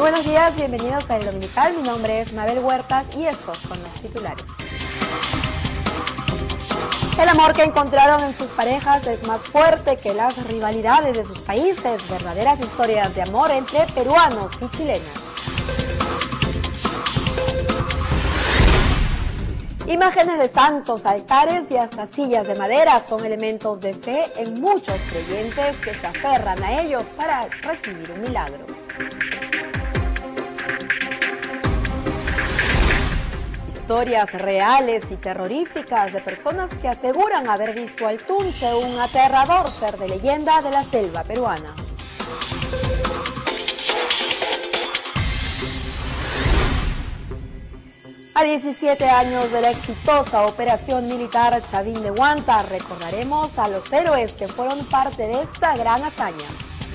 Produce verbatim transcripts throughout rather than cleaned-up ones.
buenos días, bienvenidos a El Dominical. Mi nombre es Mabel Huertas y estos son los titulares. El amor que encontraron en sus parejas es más fuerte que las rivalidades de sus países. Verdaderas historias de amor entre peruanos y chilenos. Imágenes de santos, altares y hasta sillas de madera son elementos de fe en muchos creyentes que se aferran a ellos para recibir un milagro. Historias reales y terroríficas de personas que aseguran haber visto al Tunche, un aterrador ser de leyenda de la selva peruana. A diecisiete años de la exitosa operación militar Chavín de Huanta, recordaremos a los héroes que fueron parte de esta gran hazaña.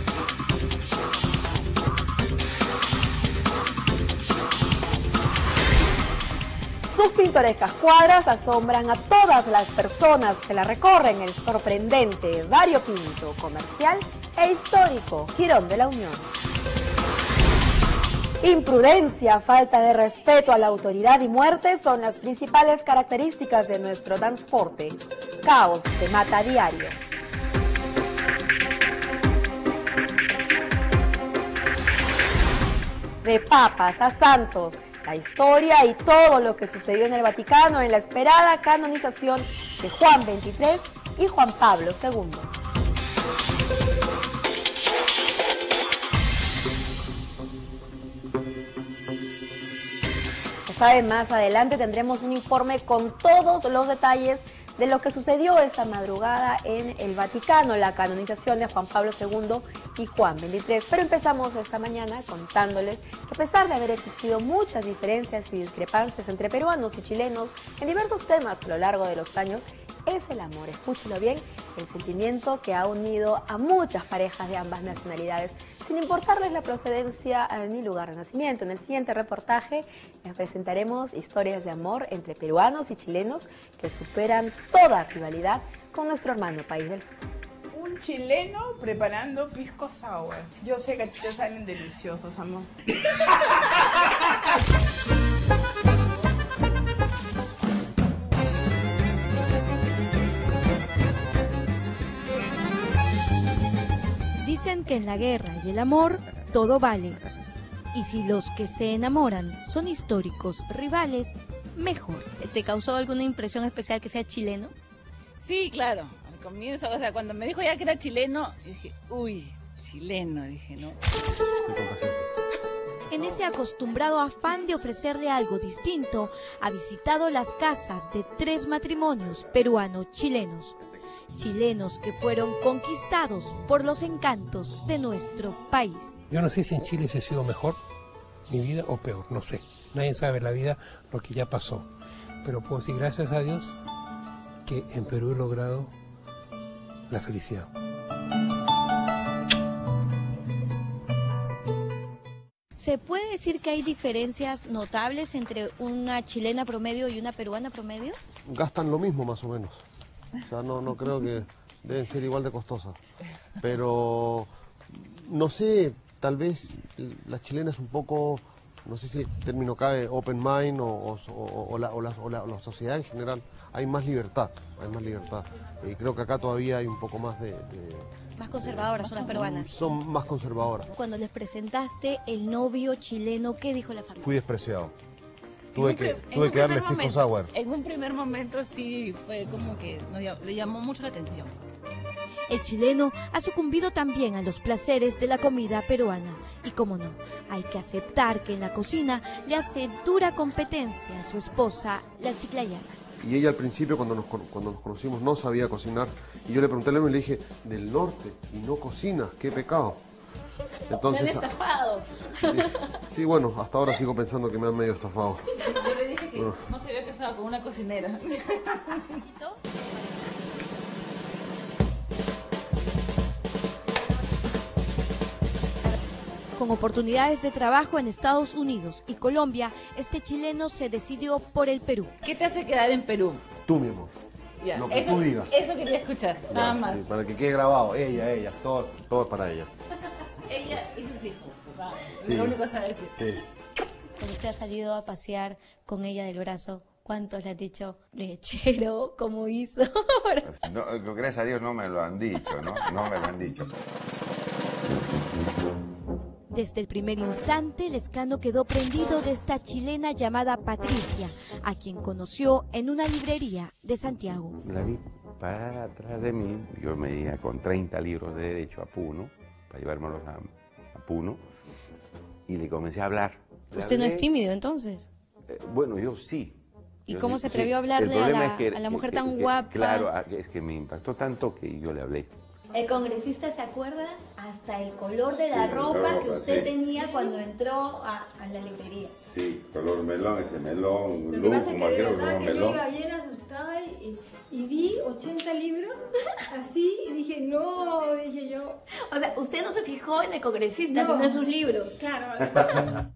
Sus pintorescas cuadras asombran a todas las personas que la recorren el sorprendente, variopinto, comercial e histórico Jirón de la Unión. Imprudencia, falta de respeto a la autoridad y muerte son las principales características de nuestro transporte. Caos se mata a diario. De papas a santos, la historia y todo lo que sucedió en el Vaticano en la esperada canonización de Juan veintitrés y Juan Pablo segundo. Saben, más adelante tendremos un informe con todos los detalles de lo que sucedió esta madrugada en el Vaticano, la canonización de Juan Pablo segundo y Juan veintitrés. Pero empezamos esta mañana contándoles que a pesar de haber existido muchas diferencias y discrepancias entre peruanos y chilenos en diversos temas a lo largo de los años, es el amor, escúchelo bien, el sentimiento que ha unido a muchas parejas de ambas nacionalidades, sin importarles la procedencia ni lugar de nacimiento. En el siguiente reportaje les presentaremos historias de amor entre peruanos y chilenos que superan toda rivalidad con nuestro hermano país del sur. Un chileno preparando pisco sour. Yo sé que a ti te salen deliciosos, amor. Dicen que en la guerra y el amor todo vale. Y si los que se enamoran son históricos rivales, mejor. ¿Te causó alguna impresión especial que sea chileno? Sí, claro. Al comienzo, o sea, cuando me dijo ya que era chileno, dije, uy, chileno, dije, ¿no? En ese acostumbrado afán de ofrecerle algo distinto, ha visitado las casas de tres matrimonios peruano-chilenos. Chilenos que fueron conquistados por los encantos de nuestro país. Yo no sé si en Chile se ha sido mejor mi vida o peor, no sé. Nadie sabe la vida lo que ya pasó. Pero puedo decir gracias a Dios que en Perú he logrado la felicidad. ¿Se puede decir que hay diferencias notables entre una chilena promedio y una peruana promedio? Gastan lo mismo más o menos. O sea, no, no creo que deben ser igual de costosas. Pero, no sé, tal vez la chilena es un poco, no sé si el término cabe, open mind o, o, o, la, o, la, o, la, o la sociedad en general. Hay más libertad, hay más libertad. Y creo que acá todavía hay un poco más de... de Más conservadoras son las peruanas. Son más conservadoras. Cuando les presentaste el novio chileno, ¿qué dijo la familia? Fui despreciado. Tuve que, tuve que darle pisco sour. En un primer momento sí fue como que nos, le llamó mucho la atención. El chileno ha sucumbido también a los placeres de la comida peruana. Y como no, hay que aceptar que en la cocina le hace dura competencia a su esposa, la chiclayana. Y ella al principio, cuando nos, cuando nos conocimos, no sabía cocinar. Y yo le pregunté a León y le dije, del norte, y no cocinas, qué pecado. Entonces, me han estafado. Sí, sí, bueno, hasta ahora sigo pensando que me han medio estafado. Yo le dije que bueno. No se había casado con una cocinera. Con oportunidades de trabajo en Estados Unidos y Colombia, este chileno se decidió por el Perú. ¿Qué te hace quedar en Perú? Tú, mi amor. Ya, Lo que eso, tú digas. Eso quería escuchar, Ya, nada más. sí, para que quede grabado, ella, ella, todo, todo es para ella. Ella y sus hijos. papá. Sí. Lo único que sabe decir. Sí. Cuando usted ha salido a pasear con ella del brazo, ¿cuántos le han dicho lechero? ¿Cómo hizo? No, gracias a Dios no me lo han dicho, ¿no? No me lo han dicho. Desde el primer instante, Lescano quedó prendido de esta chilena llamada Patricia, a quien conoció en una librería de Santiago. La vi para atrás de mí, yo me iba con treinta libros de derecho a Puno, para llevármelos a, a Puno, y le comencé a hablar. Le ¿Usted no hablé, es tímido entonces? Eh, bueno, yo sí. ¿Y Yo cómo sí, se atrevió sí. a hablarle El a problema la, es que- a la mujer que- tan que- guapa? Claro, es que me impactó tanto que yo le hablé. El congresista se acuerda hasta el color de la Sí, ropa la ropa, que usted sí. tenía cuando entró a, a la librería. Sí, color melón, ese melón, Lo que pasa es que de verdad que yo iba bien asustada y, y vi ochenta libros así y dije, no, dije yo. O sea, usted no se fijó en el congresista, No. sino en sus libros. Claro.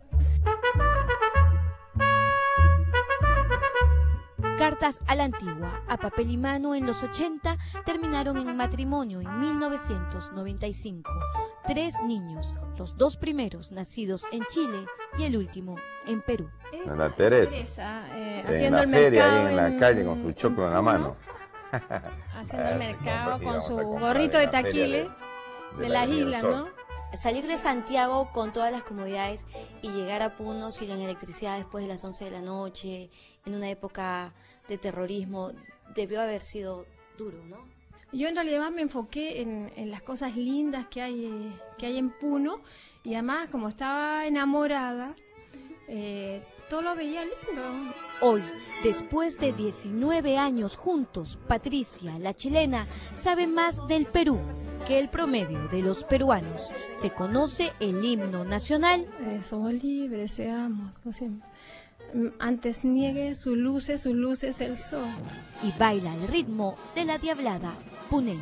Cartas a la antigua, a papel y mano en los ochenta, terminaron en matrimonio en mil novecientos noventa y cinco. Tres niños, los dos primeros nacidos en Chile y el último en Perú. Ana Teresa, Teresa, eh, en haciendo la el feria, mercado ahí en la en- calle con su choclo en la mano. haciendo el Ah, sí, mercado compartí, con vamos su a comprar gorrito en de la feria taquile de- de, de la las Avenida del islas, Sol. ¿no? Salir de Santiago con todas las comodidades y llegar a Puno sin electricidad después de las once de la noche, en una época de terrorismo, debió haber sido duro, ¿no? Yo en realidad me enfoqué en, en las cosas lindas que hay, eh, que hay en Puno y además como estaba enamorada, eh, todo lo veía lindo. Hoy, después de diecinueve años juntos, Patricia, la chilena, sabe más del Perú que el promedio de los peruanos. Se conoce el himno nacional. Eh, somos libres, seamos, no sé. Mm, Antes niegue sus luces, sus luces el sol. Y baila al ritmo de la diablada puneña.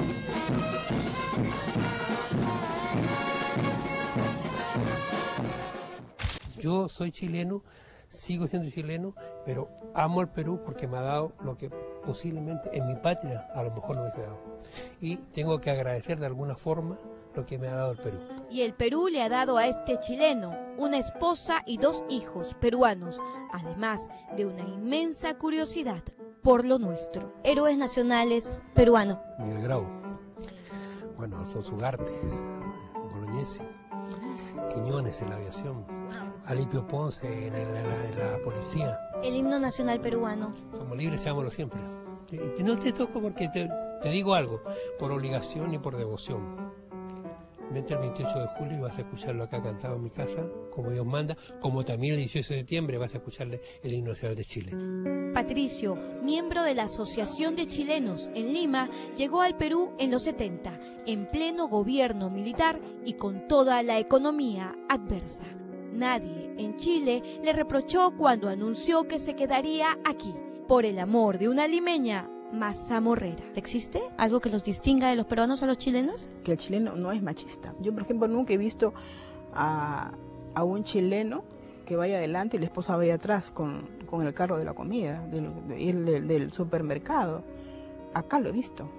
Yo soy chileno, sigo siendo chileno, pero amo al Perú porque me ha dado lo que posiblemente en mi patria a lo mejor no me hubiese dado. Y tengo que agradecer de alguna forma lo que me ha dado el Perú. Y el Perú le ha dado a este chileno una esposa y dos hijos peruanos, además de una inmensa curiosidad por lo nuestro. Héroes nacionales peruanos. Miguel Grau, bueno, Alfonso Ugarte, Bolognesi, Quiñones en la aviación, Alipio Ponce en, el- en la, en la policía. El himno nacional peruano. Somos libres, seámoslo siempre. Y no te toco porque te, te digo algo, por obligación y por devoción. Vente el veintiocho de julio y vas a escucharlo acá cantado en mi casa, como Dios manda, como también el dieciocho de septiembre vas a escucharle el himno nacional de Chile. Patricio, miembro de la Asociación de Chilenos en Lima, llegó al Perú en los setenta, en pleno gobierno militar y con toda la economía adversa. Nadie en Chile le reprochó cuando anunció que se quedaría aquí, por el amor de una limeña más zamorrera. ¿Existe algo que los distinga de los peruanos a los chilenos? Que el chileno no es machista. Yo, por ejemplo, nunca he visto a, a un chileno que vaya adelante y la esposa vaya atrás con, con el carro de la comida, del, del, del supermercado. Acá lo he visto.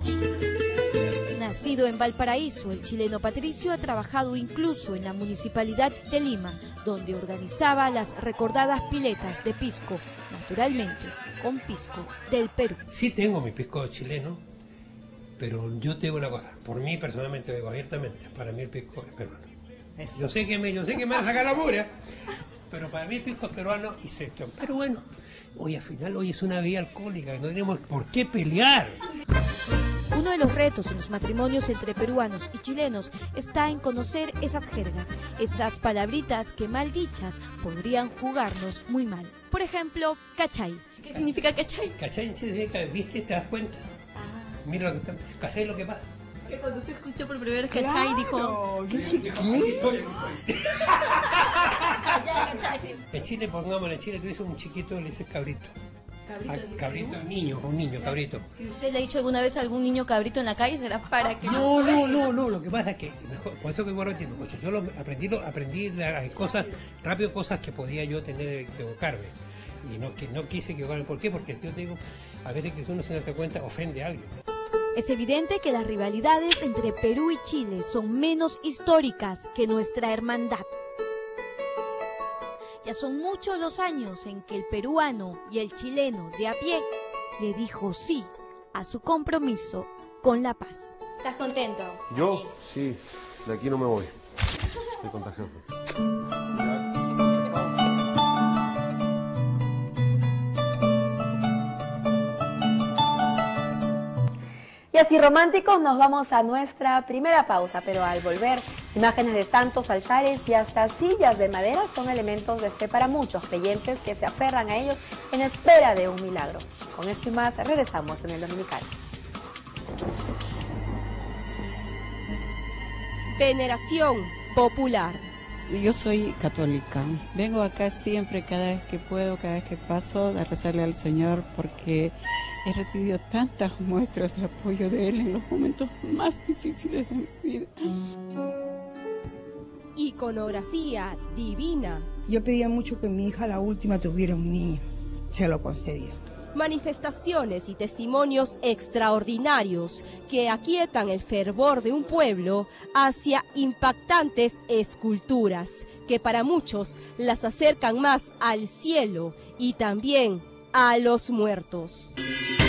Nacido en Valparaíso, el chileno Patricio ha trabajado incluso en la Municipalidad de Lima, donde organizaba las recordadas piletas de pisco, naturalmente con pisco del Perú. Sí tengo mi pisco chileno, pero yo te digo una cosa, por mí personalmente, digo abiertamente, para mí el pisco es peruano. Yo sé que me, yo sé que me van a sacar la mugre, pero para mí el pisco es peruano y se esto. Pero bueno, hoy al final hoy es una bebida alcohólica, no tenemos por qué pelear. Uno de los retos en los matrimonios entre peruanos y chilenos está en conocer esas jergas, esas palabritas que mal dichas podrían jugarnos muy mal. Por ejemplo, cachay. ¿Qué significa cachay? ¿Cachai? En Chile significa, ¿viste? ¿Te das cuenta? Mira lo que está. ¿Cachai lo que pasa? Que cuando usted escuchó por primera vez cachay dijo... ¿Qué, qué, En Chile, pongámosle, en Chile tú dices un chiquito, le dices cabrito. Cabrito, Ah, cabrito, niño, un niño, cabrito. Si usted le ha dicho alguna vez a algún niño cabrito en la calle, será para que... No, no, no, no, lo que pasa es que, mejor, por eso que voy a repetir, mejor, yo lo, aprendí, lo, aprendí las cosas, rápido cosas que podía yo tener que equivocarme. Y no, que, no quise equivocarme, ¿por qué? Porque yo te digo, a veces que uno se da cuenta ofende a alguien. Es evidente que las rivalidades entre Perú y Chile son menos históricas que nuestra hermandad. Ya son muchos los años en que el peruano y el chileno de a pie le dijo sí a su compromiso con la paz. ¿Estás contento? Yo, sí, de aquí no me voy. Estoy contagioso. Y así románticos nos vamos a nuestra primera pausa, pero al volver, imágenes de santos, altares y hasta sillas de madera son elementos de fe para muchos creyentes que se aferran a ellos en espera de un milagro. Con esto y más, regresamos en el Dominical. Veneración popular. Yo soy católica. Vengo acá siempre, cada vez que puedo, cada vez que paso, a rezarle al Señor porque he recibido tantas muestras de apoyo de Él en los momentos más difíciles de mi vida. Iconografía divina. Yo pedía mucho que mi hija, la última, tuviera un niño. Se lo concedía. Manifestaciones y testimonios extraordinarios que aquietan el fervor de un pueblo hacia impactantes esculturas que para muchos las acercan más al cielo y también a los muertos.